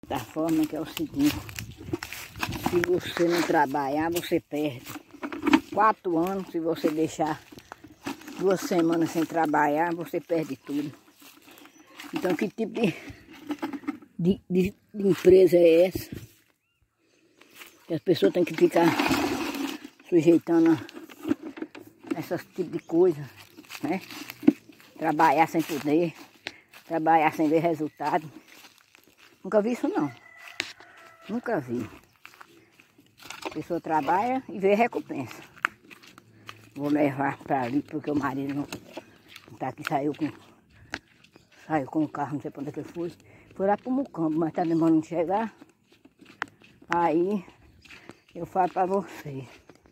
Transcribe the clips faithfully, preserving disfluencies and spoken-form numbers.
Da forma que é o seguinte, se você não trabalhar, você perde. Quatro anos, se você deixar duas semanas sem trabalhar, você perde tudo. Então, que tipo de, de, de, de empresa é essa? Que as pessoas têm que ficar sujeitando a essas tipos de coisa, né? Trabalhar sem poder, trabalhar sem ver resultado. Nunca vi isso não. Nunca vi. A pessoa trabalha e vê recompensa. Vou levar para ali porque o marido não está aqui, saiu com, saiu com o carro, não sei para onde que foi. Foi lá para o Mucambo, mas está demorando de chegar. Aí eu falo para você.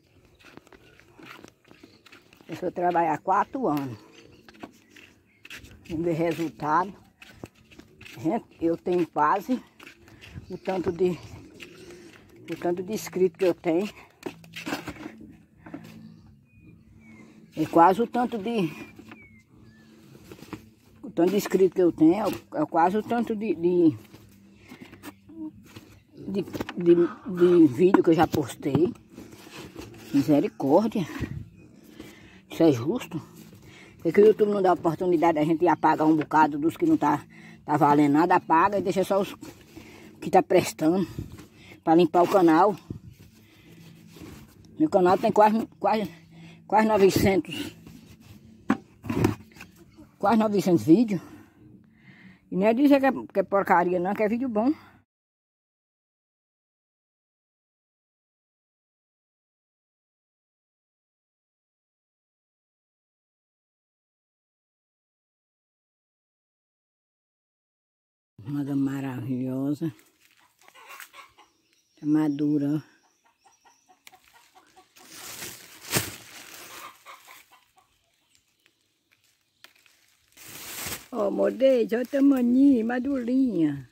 A pessoa trabalhar quatro anos. Não ver resultado. Gente, eu tenho quase o tanto de o tanto de inscrito que eu tenho. É quase o tanto de o tanto de inscrito que eu tenho, é quase o tanto de de, de, de, de vídeo que eu já postei. Misericórdia. Isso é justo? É que o YouTube não dá oportunidade da gente apagar um bocado dos que não tá, tá valendo nada, apaga e deixa só os que tá prestando para limpar o canal. Meu canal tem quase, quase, quase novecentos, quase novecentos vídeos. E não é dizer que é, que é porcaria não, que é vídeo bom. Manga maravilhosa. Tá madura, ó. Ó, modei, olha o tamaninho, madurinha.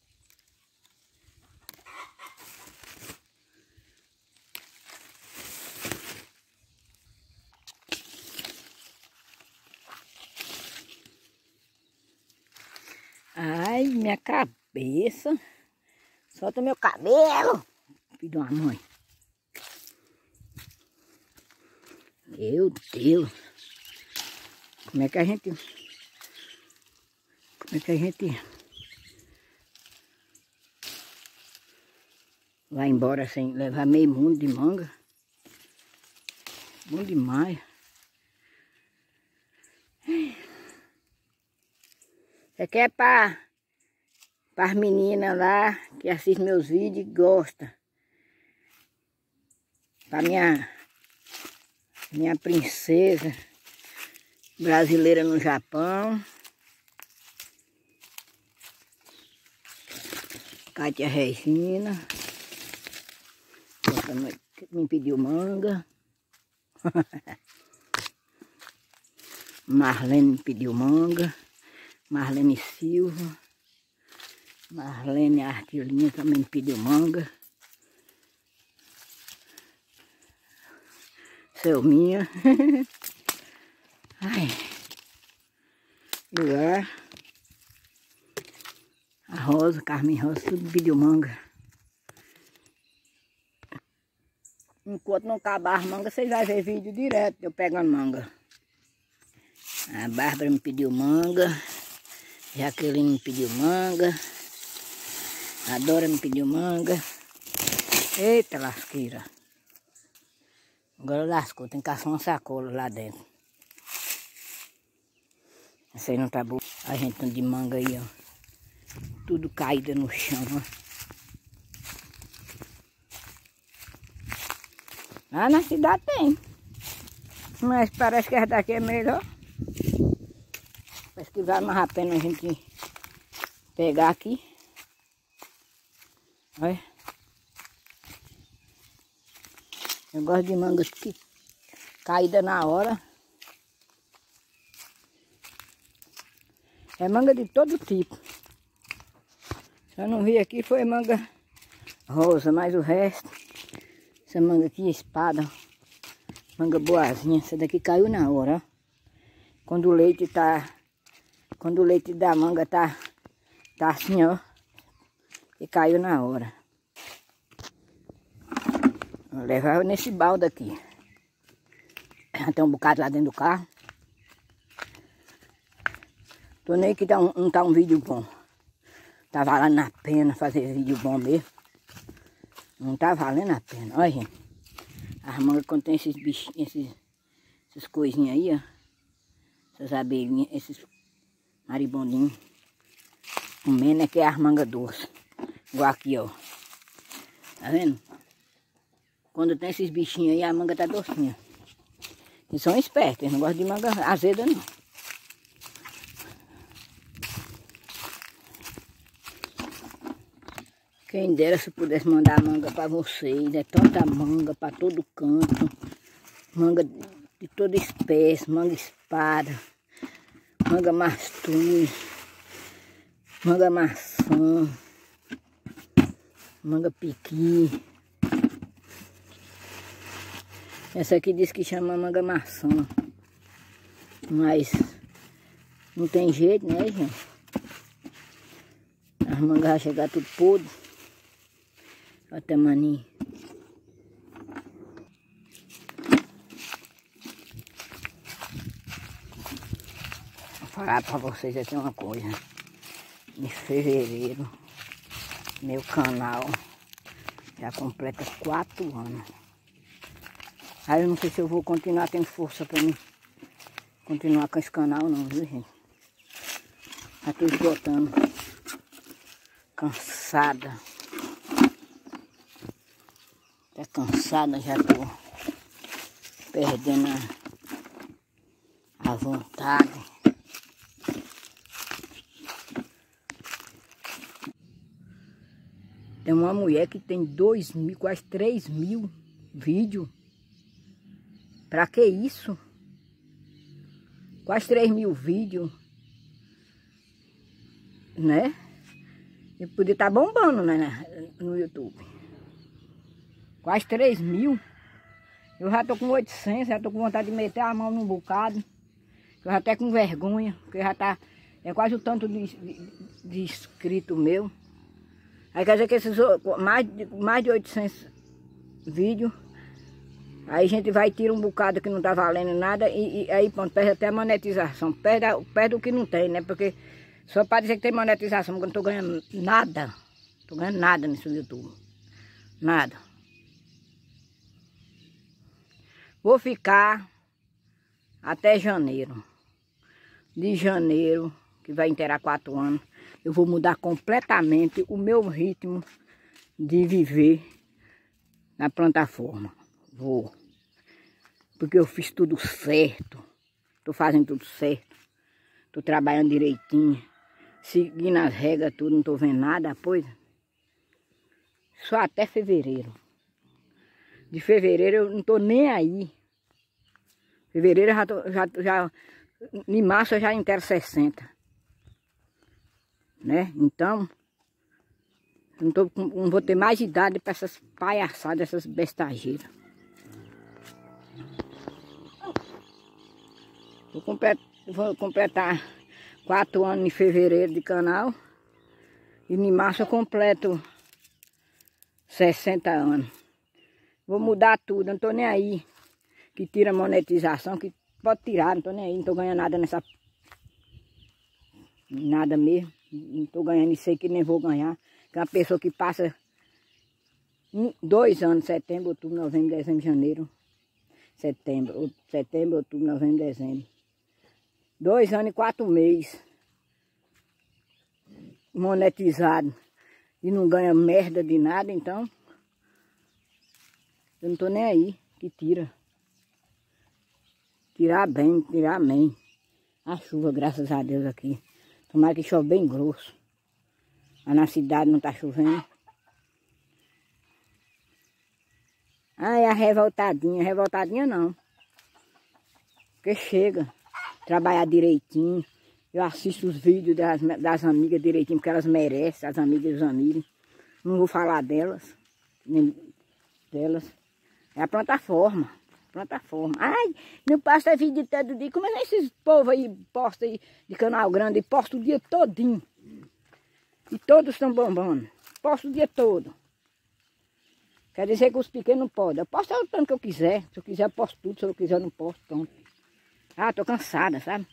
Ai, minha cabeça. Solta meu cabelo. Filho de uma mãe. Meu Deus. Como é que a gente... Como é que a gente... vai embora sem levar meio mundo de manga? Bom demais. Isso aqui é para as meninas lá que assistem meus vídeos e gostam. Para minha, minha princesa brasileira no Japão. Cátia Regina. Me pediu manga. Marlene me pediu manga. Marlene Silva. Marlene Artilinha também me pediu manga. Selminha. Ai. Lugar. A Rosa, Carmen Rosa, tudo pediu manga. Enquanto não acabar as mangas, vocês vão ver vídeo direto eu pegando manga. A Bárbara me pediu manga. Jaqueline me pediu manga. A Dora me pediu manga. Eita lasqueira. Agora lascou, tem que caçar uma sacola lá dentro. Essa aí não tá boa. A gente tá de manga aí, ó. Tudo caída no chão, ó. Ah, na cidade tem. Mas parece que essa daqui é melhor. Parece que vale mais a pena a gente pegar aqui. Olha. Eu gosto de mangas que caída na hora. É manga de todo tipo. Eu não vi aqui, foi manga rosa, mas o resto... Essa manga aqui, espada. Manga boazinha. Essa daqui caiu na hora, ó. Quando o leite tá... Quando o leite da manga tá... Tá assim, ó. E caiu na hora. Eu levava nesse balde aqui. Tem um bocado lá dentro do carro. Tô nem que tá um, não tá um vídeo bom. Tá valendo a pena fazer vídeo bom mesmo. Não tá valendo a pena. Olha, gente. As mangas quando tem esses bichinhos, esses, essas coisinhas aí, ó. Essas abelhinhas, esses maribondinhos. Comendo é que é as mangas doces. Igual aqui, ó. Tá vendo? Quando tem esses bichinhos aí, a manga tá docinha. Eles são espertos, eles não gostam de manga azeda, não. Quem dera se pudesse mandar manga para vocês. É tanta manga para todo canto. Manga de toda espécie. Manga espada. Manga mastruz. Manga maçã. Manga piqui. Essa aqui diz que chama manga maçã. Mas não tem jeito, né, gente? As mangas vão chegar tudo podre. Olha o tamaninho. Vou falar pra vocês aqui uma coisa. Em fevereiro, meu canal já completa quatro anos. Aí eu não sei se eu vou continuar tendo força pra mim continuar com esse canal não, viu, gente? Já tô esgotando. Cansada. Tá cansada, já tô perdendo a, a vontade. Tem uma mulher que tem dois mil, quase três mil vídeos. Pra que isso? Quase três mil vídeos. Né? E podia estar bombando, né, no YouTube. Quase três mil. Eu já tô com oitocentos, já tô com vontade de meter a mão num bocado. Eu já até com vergonha, porque já tá... É quase o tanto de, de, de inscrito meu. Aí quer dizer que esses mais de, mais de oitocentos vídeos. Aí a gente vai e tira um bocado que não tá valendo nada. E, e aí pronto, perde até a monetização. Perde, perde o que não tem, né? Porque só para dizer que tem monetização, porque eu não tô ganhando nada. Tô ganhando nada nesse YouTube. Nada. Vou ficar até janeiro. De janeiro, que vai inteirar quatro anos, eu vou mudar completamente o meu ritmo de viver na plataforma. Vou. Porque eu fiz tudo certo. Tô fazendo tudo certo. Tô trabalhando direitinho. Seguindo as regras, tudo. Não tô vendo nada, pois. Só até fevereiro. De fevereiro eu não tô nem aí. Fevereiro eu já tô, já, já, em março eu já inteiro sessenta. Né? Então, eu não, tô, não vou ter mais idade para essas palhaçadas, essas bestageiras. Vou completar, vou completar quatro anos em fevereiro de canal. E em março eu completo sessenta anos. Vou mudar tudo, não tô nem aí. Que tira monetização, que pode tirar, não tô nem aí, não tô ganhando nada nessa... Nada mesmo, não tô ganhando isso aí que nem vou ganhar. Que é uma pessoa que passa um, dois anos, setembro, outubro, novembro, dezembro, janeiro, setembro, setembro, outubro, novembro, dezembro. Dois anos e quatro meses monetizado e não ganha merda de nada, então eu não tô nem aí, que tira. Tirar bem, tirar bem. A chuva, graças a Deus aqui. Tomara que chove bem grosso. Mas na cidade não tá chovendo. Ah, é a revoltadinha. Revoltadinha não. Porque chega. Trabalhar direitinho. Eu assisto os vídeos das, das amigas direitinho, porque elas merecem, as amigas e os amigos. Não vou falar delas. Nem delas. É a plataforma. Plataforma. Ai, não passa vídeo todo dia. Como é que esses povos aí postam aí de canal grande e postam o dia todinho? E todos estão bombando. posto o dia todo. Quer dizer que os pequenos não podem. Eu posto o tanto que eu quiser. Se eu quiser, eu posto tudo. Se eu quiser, eu não posto tanto. Ah, tô cansada, sabe?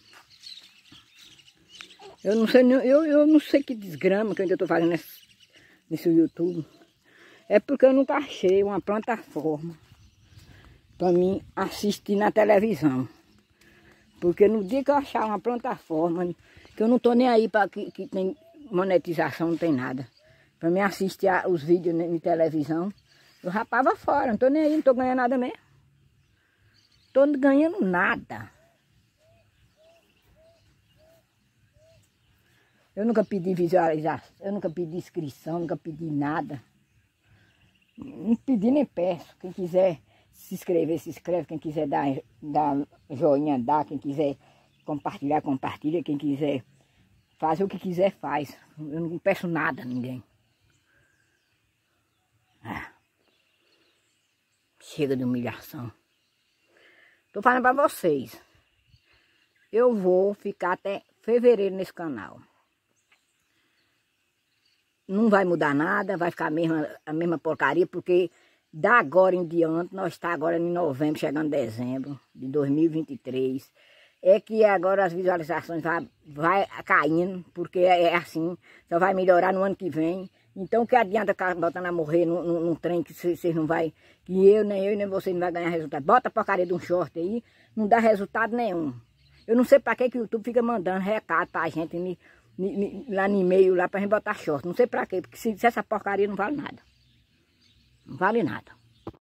Eu não sei, eu, eu não sei que desgrama que eu ainda tô fazendo nesse, nesse YouTube. É porque eu nunca achei uma plataforma para mim assistir na televisão. Porque no dia que eu achar uma plataforma, que eu não tô nem aí para que, que tem monetização, não tem nada. Para mim assistir a, os vídeos na televisão, eu rapava fora, não tô nem aí, não tô ganhando nada mesmo. Tô ganhando nada. Eu nunca pedi visualização, eu nunca pedi inscrição, nunca pedi nada. Não pedi nem peço. Quem quiser se inscrever, se inscreve. Quem quiser dar, dar joinha, dá. Quem quiser compartilhar, compartilha. Quem quiser fazer o que quiser, faz. Eu não peço nada a ninguém. Ah, chega de humilhação. Tô falando para vocês. Eu vou ficar até fevereiro nesse canal. Não vai mudar nada, vai ficar a mesma, a mesma porcaria, porque da agora em diante, nós está agora em novembro, chegando dezembro de dois mil e vinte e três, é que agora as visualizações vai, vai caindo, porque é, é assim, só vai melhorar no ano que vem. Então o que adianta ficar botando a morrer num, num, num trem que vocês não vai, que eu, nem eu, nem você não vai ganhar resultado. Bota a porcaria de um short aí, não dá resultado nenhum. Eu não sei para que que o YouTube fica mandando recado pra gente, me, lá no e-mail, lá pra gente botar short. Não sei pra quê, porque se, se essa porcaria não vale nada. Não vale nada.